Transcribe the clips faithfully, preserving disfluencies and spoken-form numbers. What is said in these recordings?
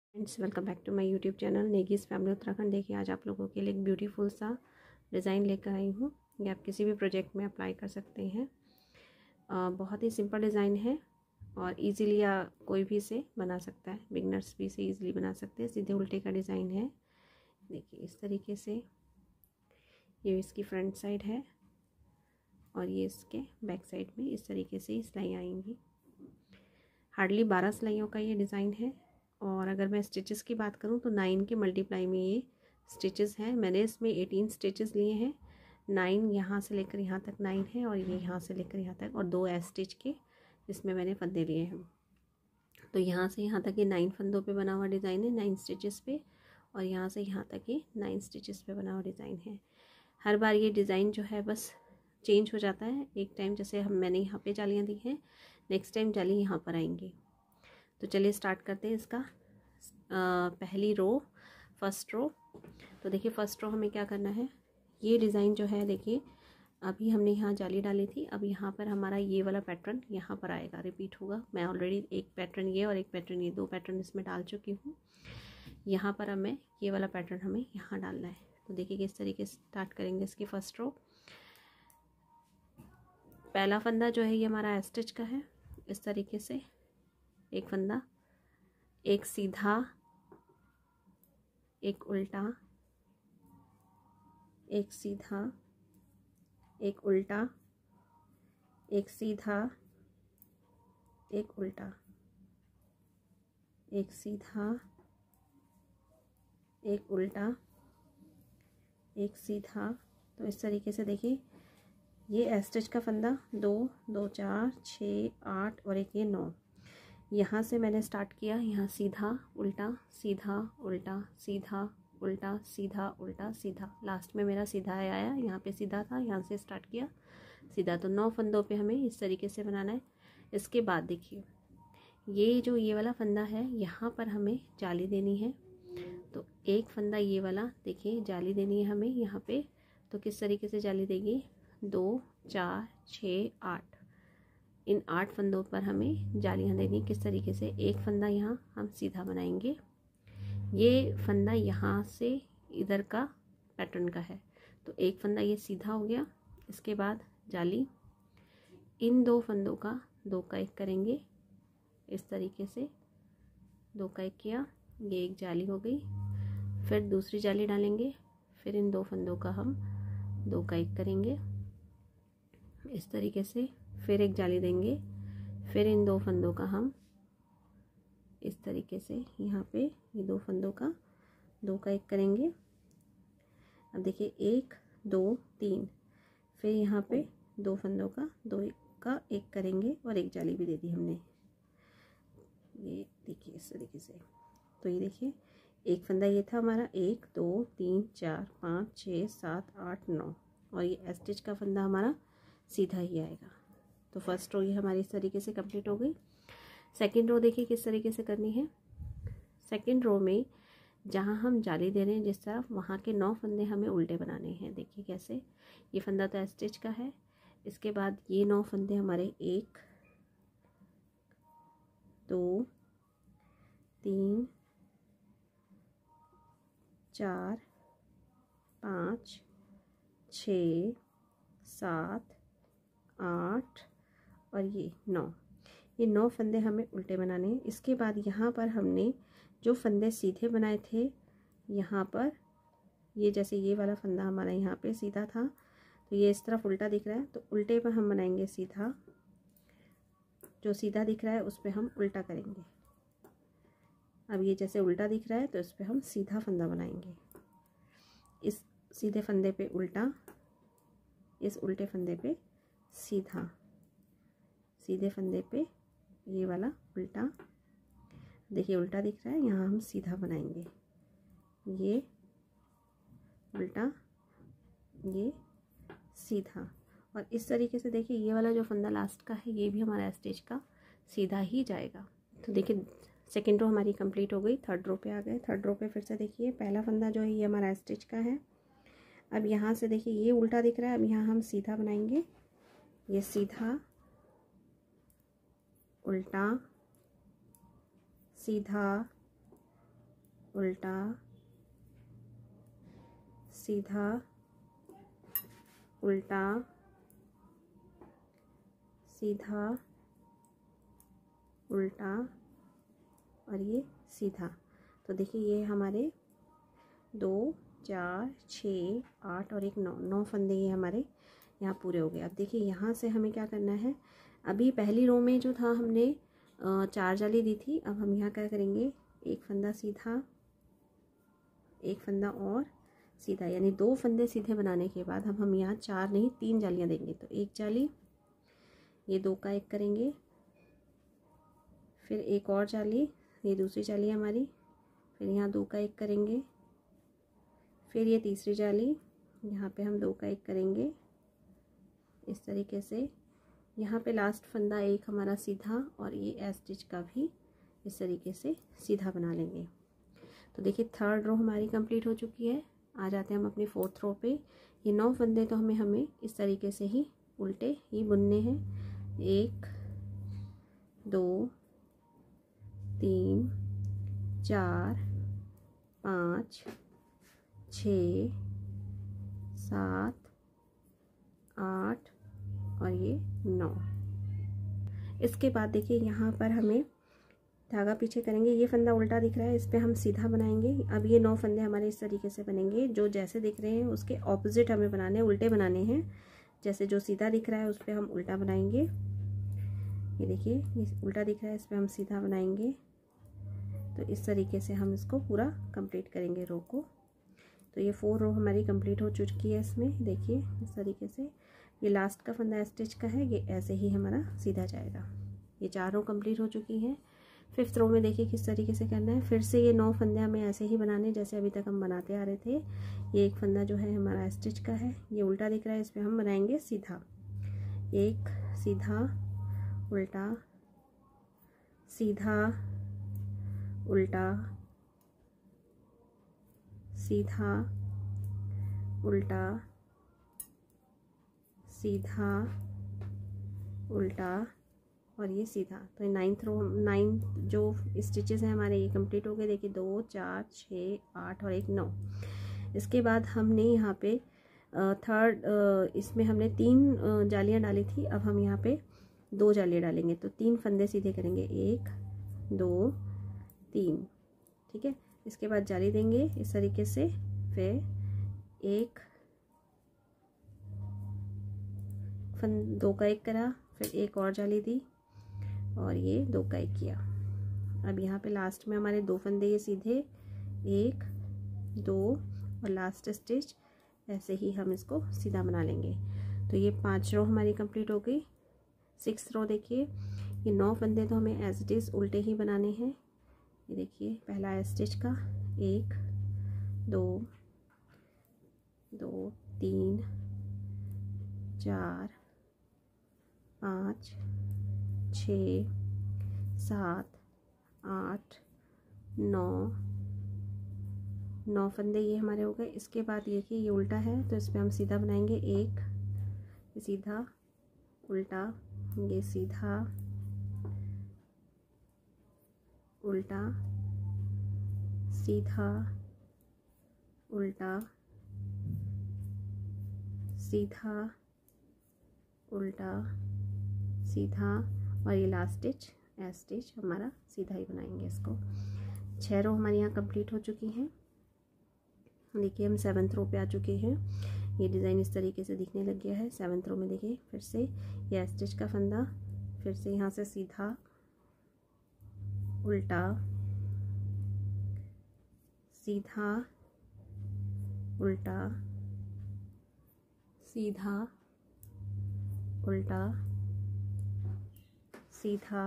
Friends, welcome back to my YouTube channel Negis family Uttarakhand. देखिए आज आप लोगों के लिए एक ब्यूटीफुल सा डिज़ाइन लेकर आई हूँ। ये आप किसी भी प्रोजेक्ट में अप्लाई कर सकते हैं। आ, बहुत ही सिंपल डिज़ाइन है और इजीली या कोई भी इसे बना सकता है। बिगनर्स भी इसे इजीली बना सकते हैं। सीधे उल्टे का डिज़ाइन है। देखिए इस तरीके से ये इसकी फ्रंट साइड है और ये इसके बैक साइड में इस तरीके से सिलाई आएंगी। हार्डली बारह सिलाइयों का ये डिज़ाइन है और अगर मैं स्टिचेस की बात करूं तो नाइन के मल्टीप्लाई में ये स्टिचेस हैं। मैंने इसमें एटीन स्टिचेस लिए हैं। नाइन यहाँ से लेकर यहाँ तक नाइन है और ये यहाँ से लेकर यहाँ तक और दो एस स्टिच के इसमें मैंने फंदे लिए हैं। तो यहाँ से यहाँ तक ये नाइन फंदों पे बना हुआ डिज़ाइन है, नाइन स्टिचेस पे, और यहाँ से यहाँ तक ये नाइन स्टिचेस पे बना हुआ डिज़ाइन है। हर बार ये डिज़ाइन जो है बस चेंज हो जाता है। एक टाइम जैसे हम मैंने यहाँ पे जालियाँ दी हैं, नेक्स्ट टाइम जाली यहाँ पर आएंगी। तो चलिए स्टार्ट करते हैं इसका। आ, पहली रो, फर्स्ट रो। तो देखिए फर्स्ट रो हमें क्या करना है, ये डिज़ाइन जो है देखिए अभी हमने यहाँ जाली डाली थी। अब यहाँ पर हमारा ये वाला पैटर्न यहाँ पर आएगा, रिपीट होगा। मैं ऑलरेडी एक पैटर्न ये और एक पैटर्न ये, दो पैटर्न इसमें डाल चुकी हूँ। यहाँ पर अब मैं ये वाला पैटर्न हमें यहाँ डालना है। तो देखिए किस तरीके से स्टार्ट करेंगे इसकी फर्स्ट रो। पहला फंदा जो है ये हमारा एस्टिच का है। इस तरीके से एक फंदा, एक सीधा, एक उल्टा, एक सीधा, एक उल्टा, एक सीधा, एक उल्टा, एक सीधा, एक उल्टा, एक सीधा। तो इस तरीके से देखिए ये एस्टिच का फंदा दो, दो चार, छः, आठ और एक ये नौ। यहाँ से मैंने स्टार्ट किया, यहाँ सीधा उल्टा सीधा उल्टा सीधा उल्टा सीधा उल्टा सीधा, लास्ट में मेरा सीधा आया। यहाँ पे सीधा था, यहाँ से स्टार्ट किया सीधा। तो नौ फंदों पे हमें इस तरीके से बनाना है। इसके बाद देखिए ये जो ये वाला फंदा है यहाँ पर हमें जाली देनी है। तो एक फंदा ये वाला देखिए जाली देनी है हमें यहाँ पे। तो किस तरीके से जाली देंगे, दो, चार, छः, आठ, इन आठ फंदों पर हमें जालियाँ देनी। किस तरीके से, एक फंदा यहाँ हम सीधा बनाएंगे, ये फंदा यहाँ से इधर का पैटर्न का है। तो एक फंदा ये सीधा हो गया। इसके बाद जाली, इन दो फंदों का दो का एक करेंगे। इस तरीके से दो का एक किया, ये एक जाली हो गई। फिर दूसरी जाली डालेंगे, फिर इन दो फंदों का हम दो का एक करेंगे इस तरीके से। फिर एक जाली देंगे, फिर इन दो फंदों का हम इस तरीके से यहाँ पे ये दो फंदों का दो का एक करेंगे। अब देखिए एक, दो, तीन, फिर यहाँ पे दो फंदों का दो का एक करेंगे और एक जाली भी दे दी हमने। ये देखिए इस तरीके से। तो ये देखिए एक फंदा ये था हमारा, एक, दो, तीन, चार, पाँच, छः, सात, आठ, नौ, और ये एस्टिच का फंदा हमारा सीधा ही आएगा। तो फर्स्ट रो ये हमारी इस तरीके से कंप्लीट हो गई। सेकंड रो देखिए किस तरीके से करनी है। सेकंड रो में जहाँ हम जाली दे रहे हैं जिस तरफ, वहाँ के नौ फंदे हमें उल्टे बनाने हैं। देखिए कैसे, ये फंदा तो स्टिच का है। इसके बाद ये नौ फंदे हमारे एक, दो, तीन, चार, पाँच, छः, सात, आठ और ये नौ, ये नौ फंदे हमें उल्टे बनाने हैं। इसके बाद यहाँ पर हमने जो फंदे सीधे बनाए थे, यहाँ पर ये जैसे ये वाला फंदा हमारा यहाँ पे सीधा था, तो ये इस तरफ उल्टा दिख रहा है, तो उल्टे पर हम बनाएंगे सीधा। जो सीधा दिख रहा है उस पर हम उल्टा करेंगे। अब ये जैसे उल्टा दिख रहा है तो इस पर हम सीधा फंदा बनाएंगे। इस सीधे फंदे पे उल्टा, इस उल्टे फंदे पे सीधा, सीधे फंदे पे ये वाला उल्टा। देखिए उल्टा दिख रहा है, यहाँ हम सीधा बनाएंगे। ये उल्टा, ये सीधा, और इस तरीके से देखिए ये वाला जो फंदा लास्ट का है ये भी हमारा स्टिच का सीधा ही जाएगा। तो देखिए सेकेंड रो हमारी कंप्लीट हो गई। थर्ड रो पे आ गए। थर्ड रो पे फिर से देखिए पहला फंदा जो है ये हमारा स्टिच का है। अब यहाँ से देखिए ये उल्टा दिख रहा है, अब यहाँ हम सीधा बनाएंगे। ये सीधा, उल्टा, सीधा, उल्टा, सीधा, उल्टा, सीधा, उल्टा और ये सीधा। तो देखिए ये हमारे दो, चार, छः, आठ और एक नौ, नौ फंदे ये हमारे यहाँ पूरे हो गए। अब देखिए यहाँ से हमें क्या करना है, अभी पहली रो में जो था हमने चार जाली दी थी, अब हम यहाँ क्या करेंगे, एक फंदा सीधा, एक फंदा और सीधा, यानी दो फंदे सीधे बनाने के बाद हम हम यहाँ चार नहीं तीन जालियाँ देंगे। तो एक जाली, ये दो का एक करेंगे, फिर एक और जाली, ये दूसरी जाली हमारी, फिर यहाँ दो का एक करेंगे, फिर ये तीसरी जाली, यहाँ पे हम दो का एक करेंगे इस तरीके से। यहाँ पे लास्ट फंदा एक हमारा सीधा और ये एज स्टिच का भी इस तरीके से सीधा बना लेंगे। तो देखिए थर्ड रो हमारी कंप्लीट हो चुकी है। आ जाते हैं हम अपनी फोर्थ रो पे। ये नौ फंदे तो हमें हमें इस तरीके से ही उल्टे ही बुनने हैं। एक, दो, तीन, चार, पाँच, छः, सात, आठ और ये नौ। इसके बाद देखिए यहाँ पर हमें धागा पीछे करेंगे, ये फंदा उल्टा दिख रहा है, इस पर हम सीधा बनाएंगे। अब ये नौ फंदे हमारे इस तरीके से बनेंगे, जो जैसे दिख रहे हैं उसके ऑपोजिट हमें बनाने हैं, उल्टे बनाने हैं। जैसे जो सीधा दिख रहा है उस पर हम उल्टा बनाएंगे, ये देखिए ये उल्टा दिख रहा है, इस पर हम सीधा बनाएंगे। तो इस तरीके से हम इसको पूरा कंप्लीट करेंगे रो को। तो ये फोर रो हमारी कंप्लीट हो चुकी है। इसमें देखिए इस तरीके से ये लास्ट का फंदा स्टिच का है, ये ऐसे ही हमारा सीधा जाएगा। ये चार रो कंप्लीट हो चुकी हैं। फिफ्थ रो में देखिए किस तरीके से करना है। फिर से ये नौ फंदे हमें ऐसे ही बनाने जैसे अभी तक हम बनाते आ रहे थे। ये एक फंदा जो है हमारा स्टिच का है, ये उल्टा दिख रहा है, इस पर हम बनाएंगे सीधा। एक सीधा, उल्टा, सीधा, उल्टा, सीधा, उल्टा, सीधा, उल्टा और ये सीधा। तो नाइन्थ रो नाइन्थ जो स्टिचेस हैं हमारे ये कंप्लीट हो गए। देखिए दो, चार, छः, आठ और एक नौ। इसके बाद हमने यहाँ पे थर्ड इसमें हमने तीन जालियाँ डाली थी, अब हम यहाँ पे दो जालियाँ डालेंगे। तो तीन फंदे सीधे करेंगे, एक, दो, तीन, ठीक है। इसके बाद जाली देंगे इस तरीके से, फिर एक फंद दो का एक करा, फिर एक और जाली दी और ये दो का एक किया। अब यहाँ पे लास्ट में हमारे दो फंदे ये सीधे, एक, दो और लास्ट स्टिच, ऐसे ही हम इसको सीधा बना लेंगे। तो ये पांच रो हमारी कंप्लीट हो गई। सिक्स रो देखिए, ये नौ फंदे तो हमें एज इट इज़ उल्टे ही बनाने हैं। ये देखिए पहला स्टिच का, एक, दो, दो, तीन, चार, पाँच, छः, सात, आठ, नौ, नौ फंदे ये हमारे हो गए। इसके बाद देखिए ये उल्टा है तो इस पर हम सीधा बनाएंगे, एक, सीधा, उल्टा, ये सीधा, उल्टा, सीधा, उल्टा, सीधा, उल्टा, सीधा और ये लास्ट स्टिच एज स्टिच हमारा सीधा ही बनाएंगे इसको। छह रो हमारी यहाँ कंप्लीट हो चुकी हैं। देखिए हम सेवन्थ रो पे आ चुके हैं। ये डिज़ाइन इस तरीके से दिखने लग गया है। सेवन्थ रो में देखिए फिर से ये स्टिच का फंदा, फिर से यहाँ से सीधा, उल्टा, सीधा, उल्टा, सीधा, उल्टा, सीधा,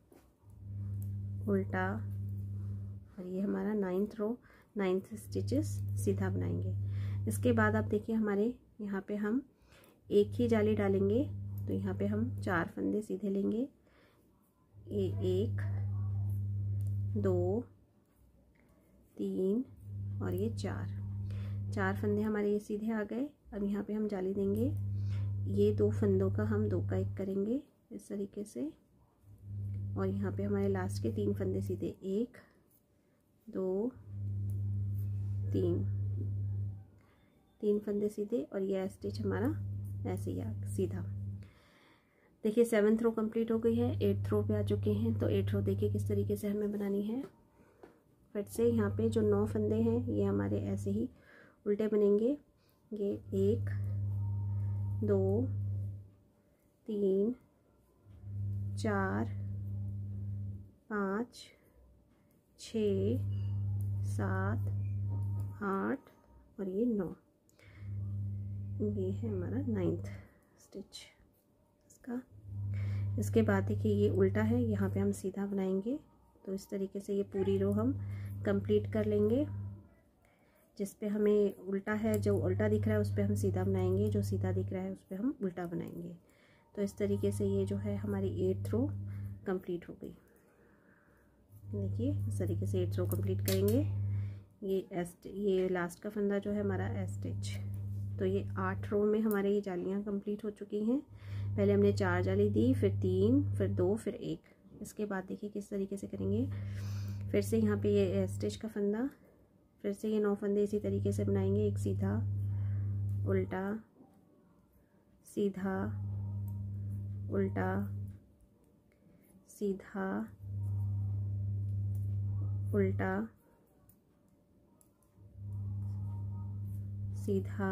उल्टा और ये हमारा नाइन्थ रो नाइन्थ स्टिचेस सीधा बनाएंगे। इसके बाद आप देखिए हमारे यहाँ पे हम एक ही जाली डालेंगे, तो यहाँ पे हम चार फंदे सीधे लेंगे। ये एक, दो, तीन और ये चार, चार फंदे हमारे ये सीधे आ गए। अब यहाँ पे हम जाली देंगे, ये दो फंदों का हम दो का एक करेंगे इस तरीके से और यहाँ पे हमारे लास्ट के तीन फंदे सीधे, एक, दो, तीन तीन फंदे सीधे और ये स्टिच हमारा ऐसे ही आ सीधा। देखिए सेवन्थ रो कंप्लीट हो गई है, एट्थ रो पे आ चुके हैं। तो एट रो देखिए किस तरीके से हमें बनानी है। फिर से यहाँ पे जो नौ फंदे हैं ये हमारे ऐसे ही उल्टे बनेंगे। ये एक दो तीन चार पाँच छ सात आठ और ये नौ, ये है हमारा नाइन्थ स्टिच इसका। इसके बाद देखिए ये उल्टा है, यहाँ पे हम सीधा बनाएंगे। तो इस तरीके से ये पूरी रो हम कंप्लीट कर लेंगे। जिस पे हमें उल्टा है, जो उल्टा दिख रहा है उस पे हम सीधा बनाएंगे, जो सीधा दिख रहा है उस पे हम उल्टा बनाएंगे। तो इस तरीके से ये जो है हमारी एट्थ रो कंप्लीट हो गई। देखिए इस तरीके से एट्थ रो कंप्लीट करेंगे। ये एस ये लास्ट का फंदा जो है हमारा एस स्टिच। तो ये आठ रो में हमारे ये जालियाँ कंप्लीट हो चुकी हैं। पहले हमने चार जाली दी, फिर तीन, फिर दो, फिर एक। इसके बाद देखिए किस तरीके से करेंगे। फिर से यहाँ पे ये एस स्टिच का फंदा, फिर से ये नौ फंदे इसी तरीके से बनाएंगे। एक सीधा उल्टा सीधा उल्टा सीधा उल्टा सीधा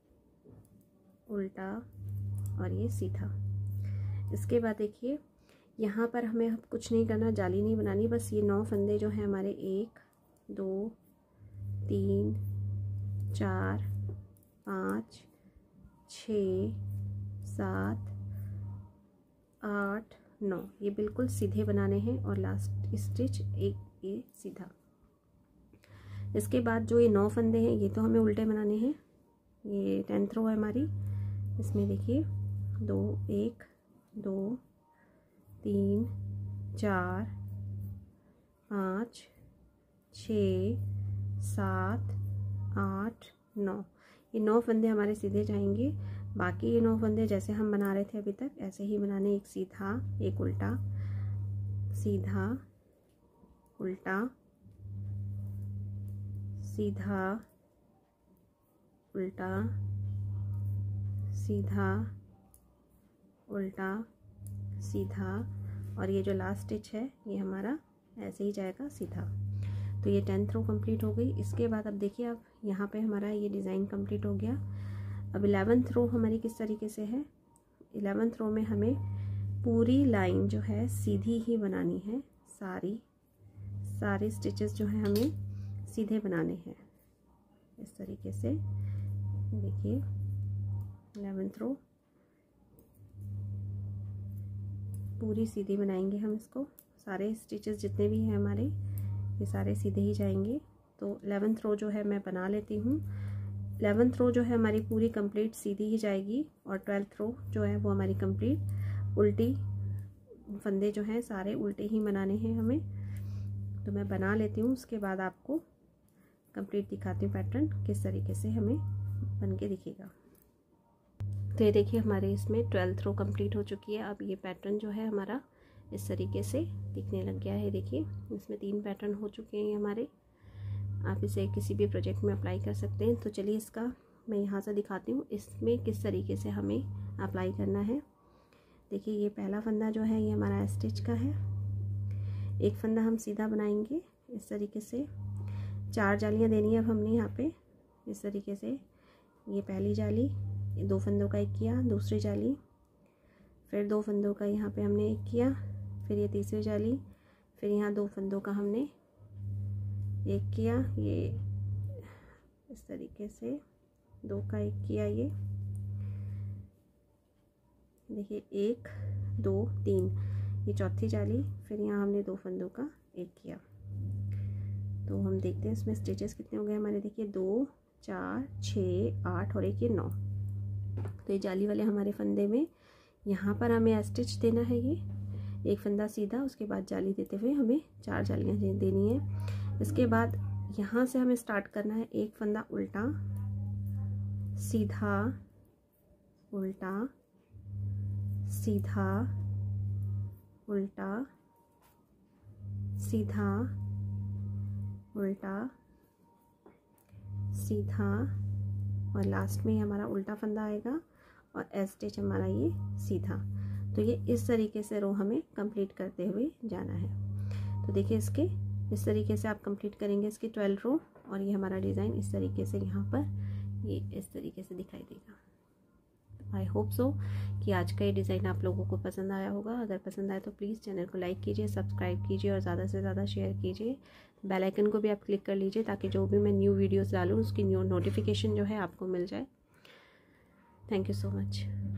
उल्टा और ये सीधा। इसके बाद देखिए यहाँ पर हमें अब कुछ नहीं करना, जाली नहीं बनानी, बस ये नौ फंदे जो हैं हमारे एक दो तीन चार पाँच छः सात आठ नौ, ये बिल्कुल सीधे बनाने हैं और लास्ट स्टिच एक ये सीधा। इसके बाद जो ये नौ फंदे हैं ये तो हमें उल्टे बनाने हैं। ये टेंथ रो है हमारी। इसमें देखिए दो एक दो तीन चार पाँच छः सात आठ नौ, ये नौ फंदे हमारे सीधे जाएंगे। बाकी ये नौ फंदे जैसे हम बना रहे थे अभी तक ऐसे ही बनाने, एक सीधा एक उल्टा सीधा उल्टा सीधा उल्टा सीधा उल्टा सीधा और ये जो लास्ट स्टिच है ये हमारा ऐसे ही जाएगा सीधा। तो ये टेंथ रो कंप्लीट हो गई। इसके बाद अब देखिए अब यहाँ पे हमारा ये डिज़ाइन कंप्लीट हो गया। अब इलेवेंथ रो हमारी किस तरीके से है। इलेवेंथ रो में हमें पूरी लाइन जो है सीधी ही बनानी है। सारी सारे स्टिचेस जो है हमें सीधे बनाने हैं इस तरीके से। देखिए इलेवेंथ रो पूरी सीधी बनाएंगे हम इसको। सारे स्टिचेस जितने भी हैं हमारे ये सारे सीधे ही जाएंगे। तो इलेवेंथ रो जो है मैं बना लेती हूँ। इलेवेंथ रो जो है हमारी पूरी कंप्लीट सीधी ही जाएगी और ट्वेल्थ रो जो है वो हमारी कंप्लीट उल्टी फंदे जो हैं सारे उल्टे ही बनाने हैं हमें। तो मैं बना लेती हूँ, उसके बाद आपको कंप्लीट दिखाती हूँ पैटर्न किस तरीके से हमें बन के दिखेगा। तो ये देखिए हमारे इसमें ट्वेल्थ रो कंप्लीट हो चुकी है। अब ये पैटर्न जो है हमारा इस तरीके से दिखने लग गया है। देखिए इसमें तीन पैटर्न हो चुके हैं हमारे। आप इसे किसी भी प्रोजेक्ट में अप्लाई कर सकते हैं। तो चलिए इसका मैं यहाँ से दिखाती हूँ इसमें किस तरीके से हमें अप्लाई करना है। देखिए ये पहला फंदा जो है ये हमारा स्टिच का है। एक फंदा हम सीधा बनाएंगे इस तरीके से। चार जालियाँ देनी है अब हमने यहाँ पे इस तरीके से। ये पहली जाली, ये दो फंदों का एक किया, दूसरी जाली, फिर दो फंदों का यहाँ पे हमने एक किया, फिर ये तीसरी जाली, फिर यहाँ दो फंदों का हमने एक किया। ये इस तरीके से दो का एक किया। ये देखिए एक दो तीन, ये चौथी जाली, फिर यहाँ हमने दो फंदों का एक किया। तो हम देखते हैं इसमें स्टिचेस कितने हो गए हमारे। देखिए दो चार छः आठ और एक ये नौ। तो ये जाली वाले हमारे फंदे में यहाँ पर हमें स्टिच देना है। ये एक फंदा सीधा, उसके बाद जाली देते हुए हमें चार जालियाँ देनी है। इसके बाद यहाँ से हमें स्टार्ट करना है। एक फंदा उल्टा सीधा उल्टा सीधा उल्टा सीधा उल्टा सीधा और लास्ट में हमारा उल्टा फंदा आएगा और एस स्टिच हमारा ये सीधा। तो ये इस तरीके से रो हमें कंप्लीट करते हुए जाना है। तो देखिए इसके इस तरीके से आप कंप्लीट करेंगे इसकी ट्वेल्व रो और ये हमारा डिज़ाइन इस तरीके से यहाँ पर ये इस तरीके से दिखाई देगा। आई होप सो कि आज का ये डिज़ाइन आप लोगों को पसंद आया होगा। अगर पसंद आए तो प्लीज़ चैनल को लाइक कीजिए, सब्सक्राइब कीजिए और ज़्यादा से ज़्यादा शेयर कीजिए। बेल आइकन को भी आप क्लिक कर लीजिए ताकि जो भी मैं न्यू वीडियोस डालूँ उसकी न्यू नोटिफिकेशन जो है आपको मिल जाए। Thank you so much.